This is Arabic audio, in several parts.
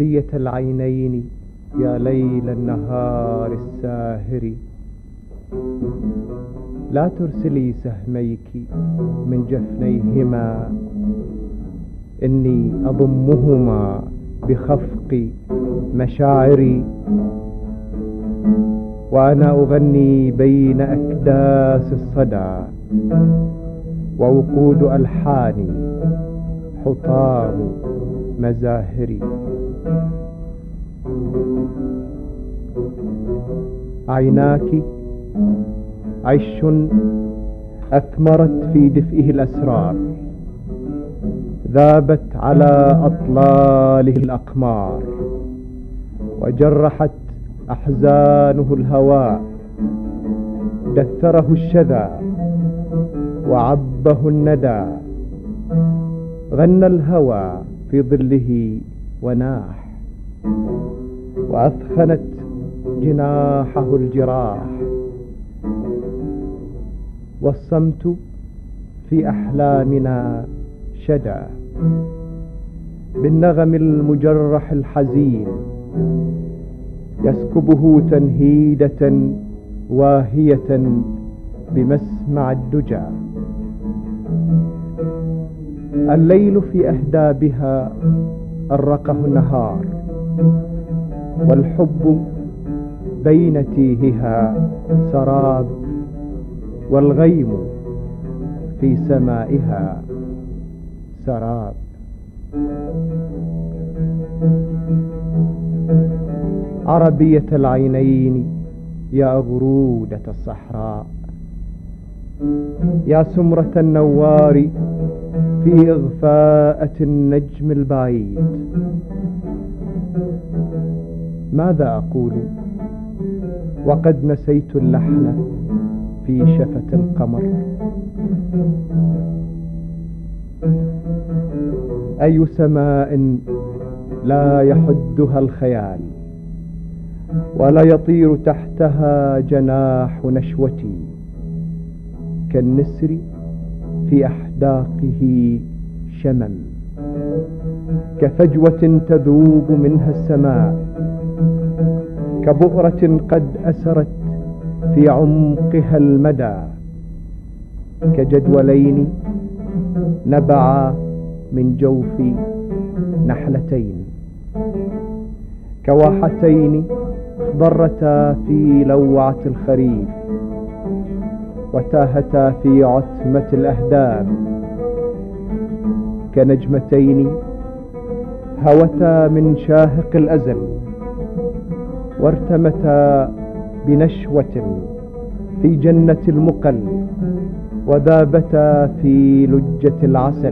عربية العينين يا ليل النهار الساهر، لا ترسلي سهميك من جفنيهما، إني أضمهما بخفق مشاعري، وأنا أغني بين أكداس الصدى، ووقود ألحاني حطام مزاهري. عيناك عش أثمرت في دفئه الأسرار، ذابت على أطلاله الأقمار، وجرحت أحزانه الهواء، دثره الشذا وعبه الندى، غنى الهوى في ظله وناح، وأثخنت جناحه الجراح، والصمت في أحلامنا شدى بالنغم المجرح الحزين، يسكبه تنهيدة واهية بمسمع الدجى. الليل في أهدابها أرقه النهار، والحب بين تيهها سراب، والغيم في سمائها سراب. عربية العينين يا غرودة الصحراء، يا سمرة النوار في إغفاءة النجم البعيد، ماذا أقول وقد نسيت اللحن في شفة القمر؟ أي سماء لا يحدها الخيال، ولا يطير تحتها جناح نشوتي، كالنسر في أحداقه شمم، كفجوة تذوب منها السماء، كبؤرة قد أسرت في عمقها المدى، كجدولين نبعا من جوف نحلتين، كواحتين ضرتا في لوعة الخريف، وتاهتا في عتمة الأهداب، كنجمتين هوتا من شاهق الأزل، وارتمتا بنشوة في جنة المقل، وذابتا في لجة العسل،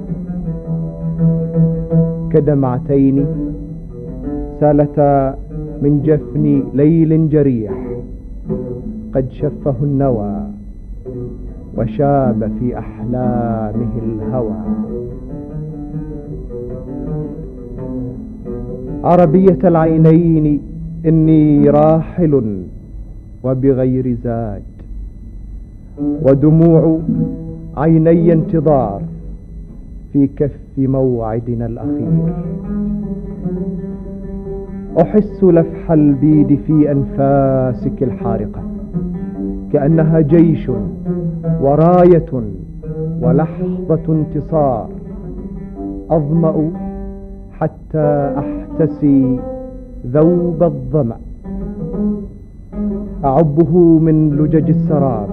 كدمعتين سالتا من جفن ليل جريح، قد شفه النوى وشاب في أحلامه الهوى. عربية العينين إني راحل وبغير زاد، ودموع عيني انتظار في كف موعدنا الأخير. أحس لفح البيد في أنفاسك الحارقة، كأنها جيش وراية ولحظة انتصار. أظمأ حتى أحتسي ذوب الظمأ، أعبه من لجج السراب،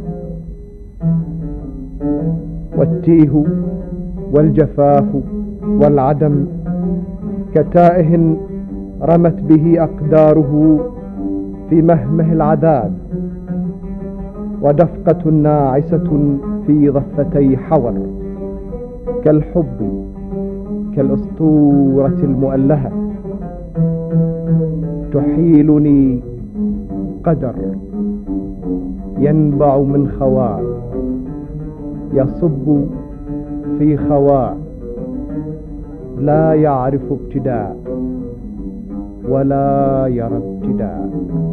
والتيه والجفاف والعدم كتائه رمت به أقداره في مهمه العذاب، ودفقة ناعسة في ضفتي حور، كالحب كالأسطورة المؤلهة، تحيلني قدر ينبع من خواء، يصب في خواء لا يعرف ابتداء ولا يرى ابتداء.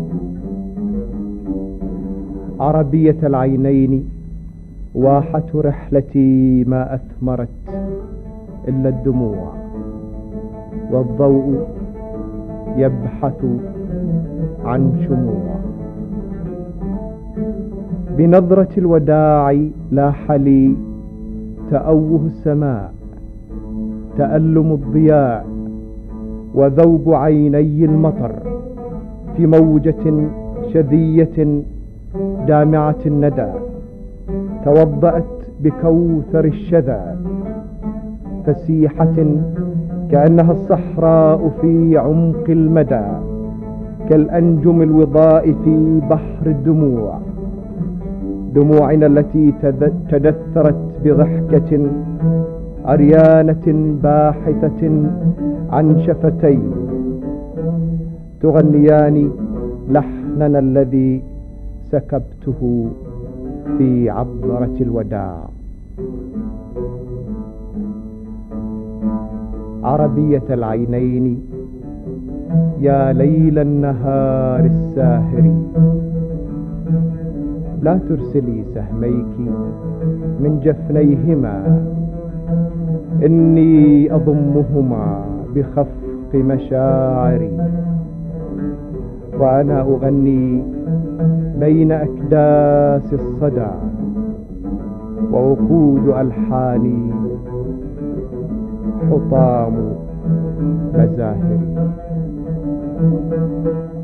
عربية العينين واحة رحلتي ما أثمرت إلا الدموع، والضوء يبحث عن شموع. بنظرة الوداع لاح لي تأوه السماء، تألم الضياء، وذوب عيني المطر في موجة شذية دامعة الندى، توضأت بكوثر الشذا، فسيحة كأنها الصحراء في عمق المدى، كالأنجم الوضاء في بحر الدموع، دموعنا التي تدثرت بضحكة عريانة باحثة عن شفتين، تغنيان لحننا الذي سكبته في عبرة الوداع. عربية العينين يا ليل النهار الساهر، لا ترسلي سهميك من جفنيهما، إني أضمهما بخفق مشاعري، وأنا أغني بين أكداس الصدى ووقود ألحاني حطام مزاهري.